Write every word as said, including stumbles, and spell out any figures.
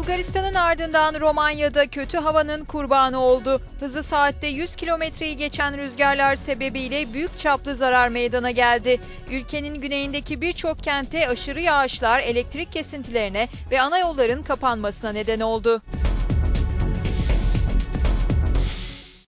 Bulgaristan'ın ardından Romanya'da kötü havanın kurbanı oldu. Hızı saatte yüz kilometreyi geçen rüzgarlar sebebiyle büyük çaplı zarar meydana geldi. Ülkenin güneyindeki birçok kente aşırı yağışlar elektrik kesintilerine ve ana yolların kapanmasına neden oldu.